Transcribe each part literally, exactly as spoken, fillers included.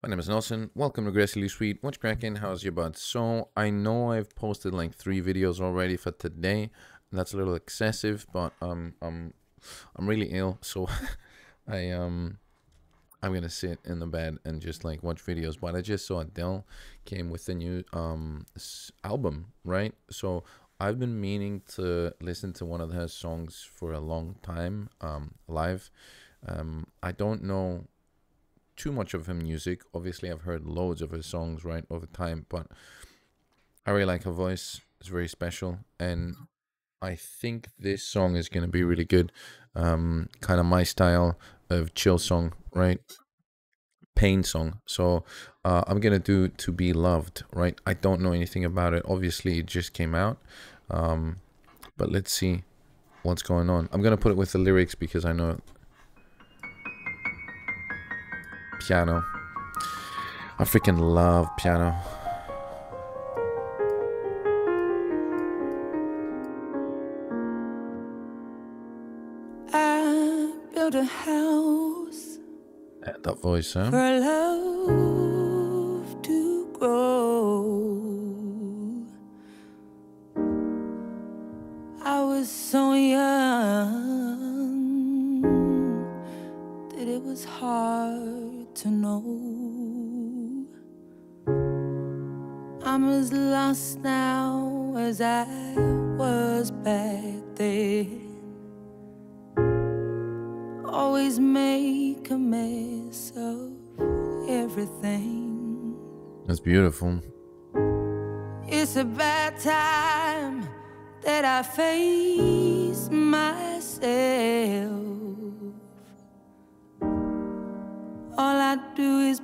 My name is Nelson. Welcome to Aggressively Sweet. What's cracking? How's your butt? So I know I've posted like three videos already for today. That's a little excessive, but um, I'm I'm really ill, so I um I'm gonna sit in the bed and just like watch videos. But I just saw Adele came with a new um s- album, right? So I've been meaning to listen to one of her songs for a long time, um, live. Um, I don't know too much of her music. Obviously, I've heard loads of her songs right over time, but I really like her voice. It's very special, and I think this song is gonna be really good. Um, kind of my style of chill song, right? Pain song. So uh, I'm gonna do "To Be Loved," right? I don't know anything about it. Obviously, it just came out, um, but let's see what's going on. I'm gonna put it with the lyrics because I know piano. I freaking love piano. I built a house And that voice, huh? for love to grow. I was so young that it was hard to know. I'm as lost now as I was back then. Always make a mess of everything. That's beautiful. It's a bad time that I face myself. All I do is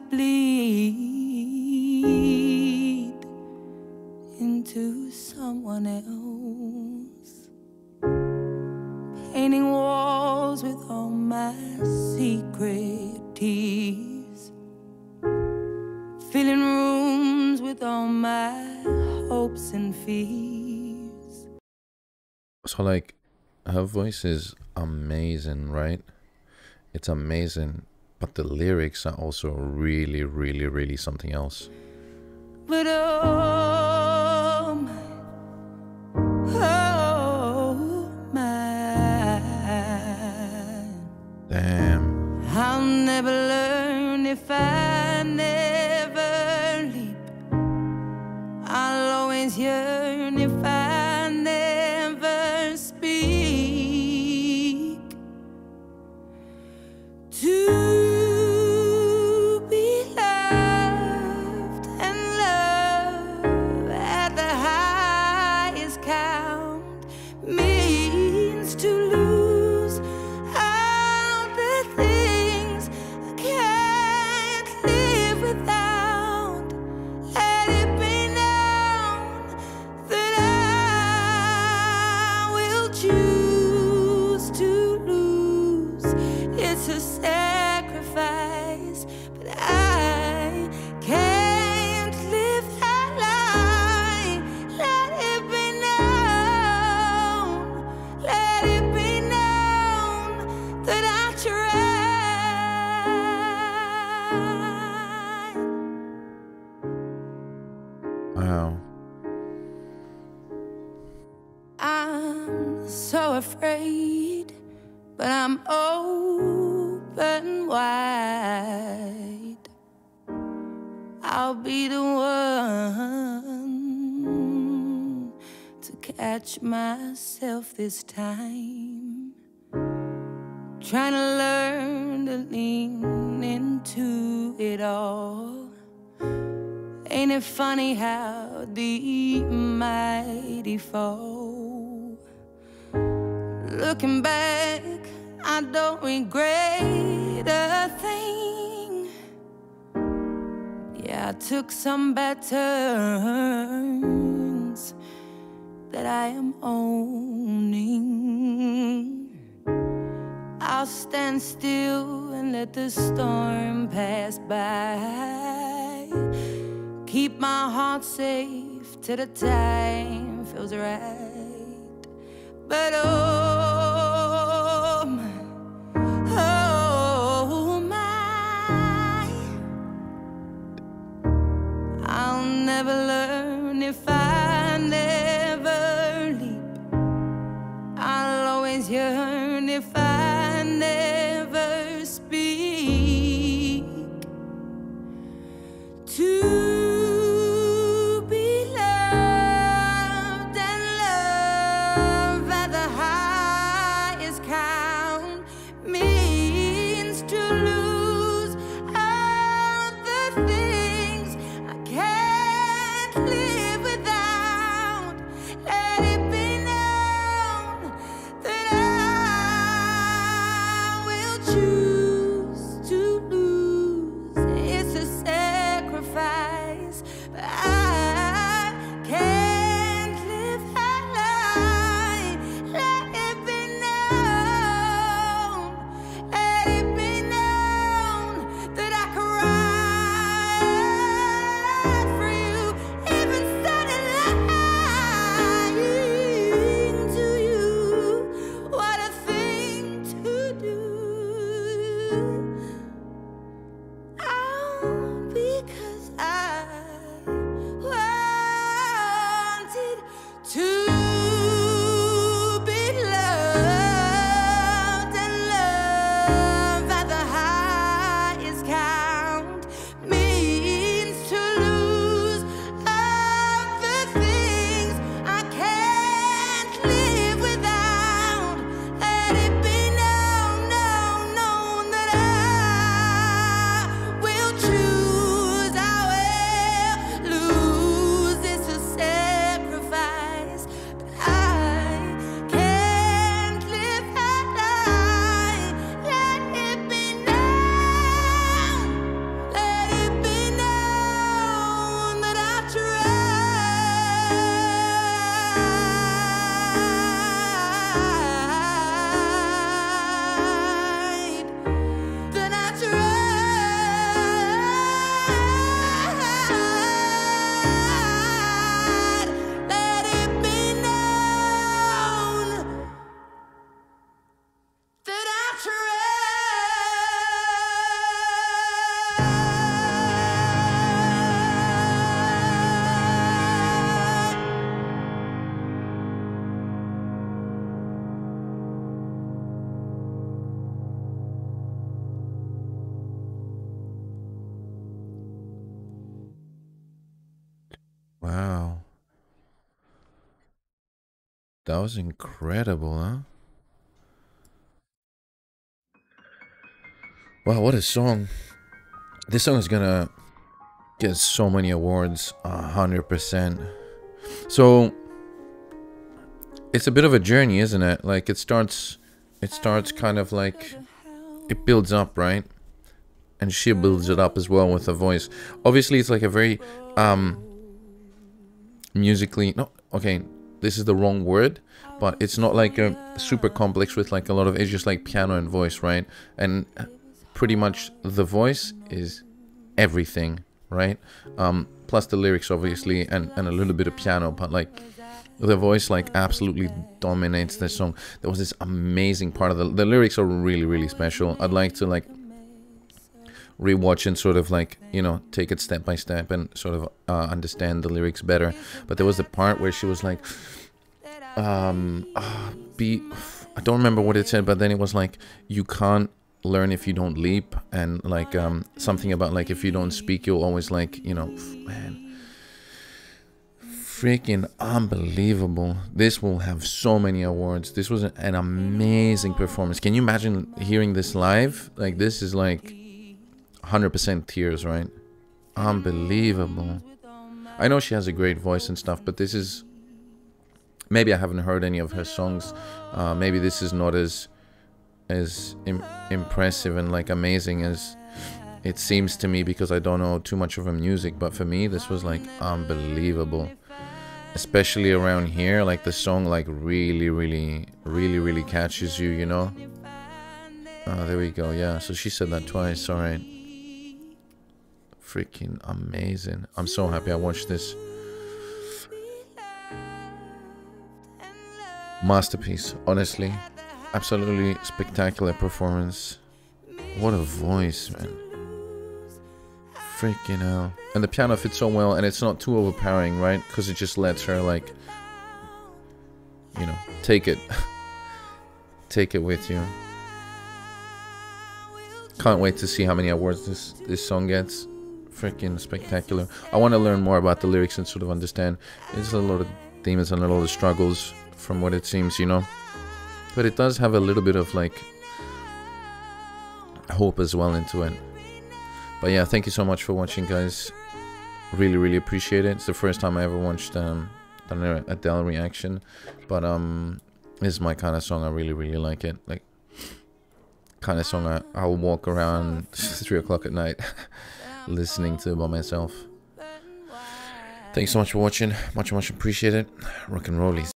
bleed into someone else, painting walls with all my secret tears, filling rooms with all my hopes and fears. So like her voice is amazing, right? It's amazing, but the lyrics are also really, really, really something else. But oh my, oh my, Damn. I'll never learn if I never leap. I'll always yearn if I never speak. To be loved and love at the highest count means to lose all the things I can't live without. Let it be known that I will choose to lose. It's a sacrifice, but I can't live that lie. Let it be known, let it be known that I tried. Wow. I'm so afraid, but I'm open wide. I'll be the one to catch myself this time, trying to learn to lean into it all. Ain't it funny how the mighty fall? Looking back, I don't regret a thing. Yeah, I took some bad turns that I am owning. I'll stand still and let the storm pass by. Keep my heart safe till the time feels right. But oh my, oh my, never learn if I never leap. I'll always yearn if I never speak. To Wow. That was incredible, huh? Wow, what a song. This song is gonna get so many awards, a hundred percent. So it's a bit of a journey, isn't it? Like it starts it starts kind of like it builds up, right? And she builds it up as well with her voice. Obviously it's like a very um musically, no, okay, this is the wrong word, but it's not like a super complex with like a lot of, it's just like piano and voice, right? And pretty much the voice is everything, right? Um plus the lyrics obviously, and and a little bit of piano, but like the voice like absolutely dominates the song. There was this amazing part of the the lyrics are really really special. I'd like to like rewatch and sort of like, you know, take it step by step and sort of uh, understand the lyrics better. But there was the part where she was like, um, uh, be, I don't remember what it said, but then it was like, you can't learn if you don't leap, and like um, something about like, if you don't speak, you'll always like, you know, man, freaking unbelievable. This will have so many awards. This was an amazing performance. Can you imagine hearing this live? Like this is like one hundred percent tears, right? Unbelievable. I know she has a great voice and stuff, but this is, maybe I haven't heard any of her songs. Uh, maybe this is not as as im impressive and like amazing as it seems to me, because I don't know too much of her music. But for me, this was like unbelievable, especially around here. Like the song like really really really really catches you, you know. Uh, there we go. Yeah, so she said that twice. All right. Freaking amazing. I'm so happy I watched this. Masterpiece, honestly. Absolutely spectacular performance. What a voice, man. Freaking hell. And the piano fits so well, and it's not too overpowering, right? Because it just lets her, like, you know, take it. Take it with you. Can't wait to see how many awards this, this song gets. Freaking spectacular. I want to learn more about the lyrics and sort of understand. There's a lot of demons and a lot of struggles from what it seems, you know. But it does have a little bit of, like, hope as well into it. But yeah, thank you so much for watching, guys. Really, really appreciate it. It's the first time I ever watched um, an Adele reaction. But um, this is my kind of song. I really, really like it. Like, kind of song I, I'll walk around three o'clock at night listening to by myself. Thanks so much for watching. Much, much appreciated. Rock and rollies.